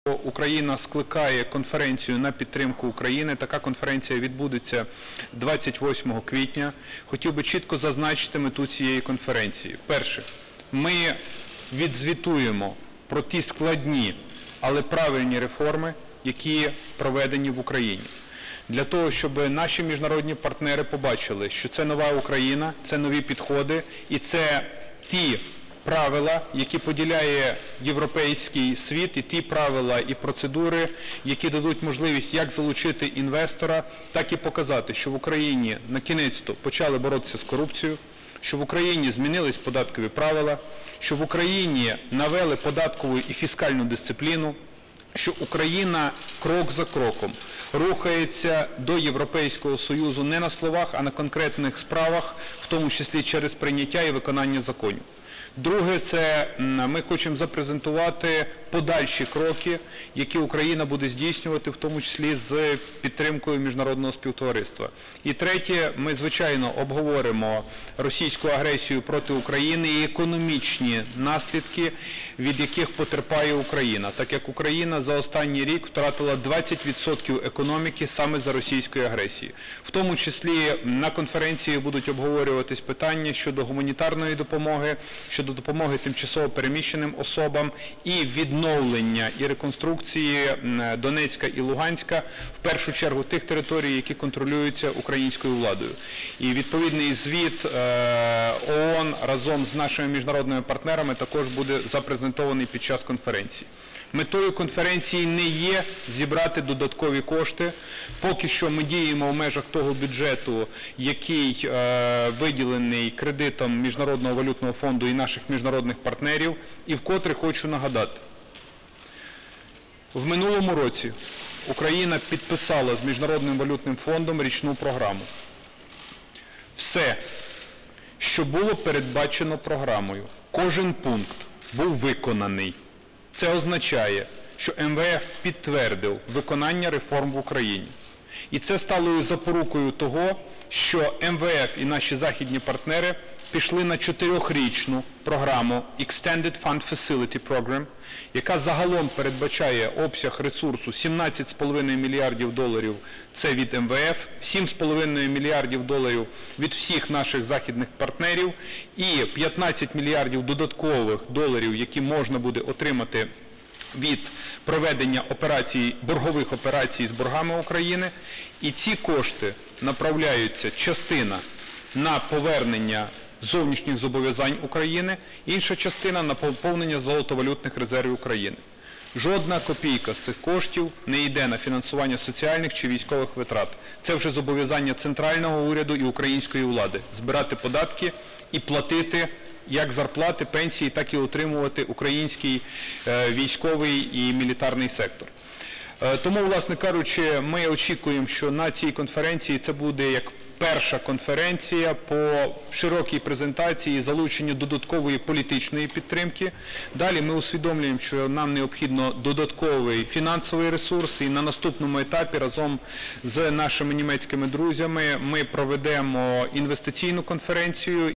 Україна скликає конференцію на підтримку України. Така конференція відбудеться 28 квітня. Хотів би чітко зазначити мету цієї конференції. Перше, ми відзвітуємо про ті складні, але правильні реформи, які проведені в Україні. Для того, щоб наші міжнародні партнери побачили, що це нова Україна, це нові підходи і це ті правила, які поділяє європейський світ, і ті правила і процедури, які дадуть можливість як залучити інвестора, так і показати, що в Україні на-кінець-то почали боротися з корупцією, що в Україні змінились податкові правила, що в Україні навели податкову і фіскальну дисципліну, що Україна крок за кроком рухається до Європейського Союзу не на словах, а на конкретних справах, в тому числі через прийняття і виконання законів. Друге, це ми хочемо запрезентувати подальші кроки, які Україна буде здійснювати, в тому числі з підтримкою міжнародного співтовариства. І третє, ми, звичайно, обговоримо російську агресію проти України і економічні наслідки, від яких потерпає Україна, так як Україна за останній рік втратила 20% економіки саме за російської агресії. В тому числі на конференції будуть обговорюватись питання щодо гуманітарної допомоги, щодо допомоги тимчасово переміщеним особам і відновлення і реконструкції Донецька і Луганська, в першу чергу тих територій, які контролюються українською владою. І відповідний звіт ООН разом з нашими міжнародними партнерами також буде запрезентований під час конференції. Метою конференції не є зібрати додаткові кошти. Поки що ми діємо в межах того бюджету, який виділений кредитом Міжнародного валютного фонду і наших міжнародних партнерів. І вкотре хочу нагадати, в минулому році Україна підписала з Міжнародним валютним фондом річну програму. Все, що було передбачено програмою, кожен пункт був виконаний. Це означає, що МВФ підтвердив виконання реформ в Україні. І це стало запорукою того, що МВФ і наші західні партнери пішли на 4-річну програму Extended Fund Facility Program, яка загалом передбачає обсяг ресурсу 17,5 мільярдів доларів – це від МВФ, 7,5 мільярдів доларів від всіх наших західних партнерів і 15 мільярдів додаткових доларів, які можна буде отримати від проведення боргових операцій з боргами України. І ці кошти направляються частина на повернення зовнішніх зобов'язань України, інша частина на поповнення золотовалютних резервів України. Жодна копійка з цих коштів не йде на фінансування соціальних чи військових витрат. Це вже зобов'язання центрального уряду і української влади – збирати податки і платити як зарплати, пенсії, так і отримувати український військовий і мілітарний сектор. Тому, власне кажучи, ми очікуємо, що на цій конференції це буде як перша конференція по широкій презентації, залученню додаткової політичної підтримки. Далі ми усвідомлюємо, що нам необхідно додатковий фінансовий ресурс, і на наступному етапі разом з нашими німецькими друзями ми проведемо інвестиційну конференцію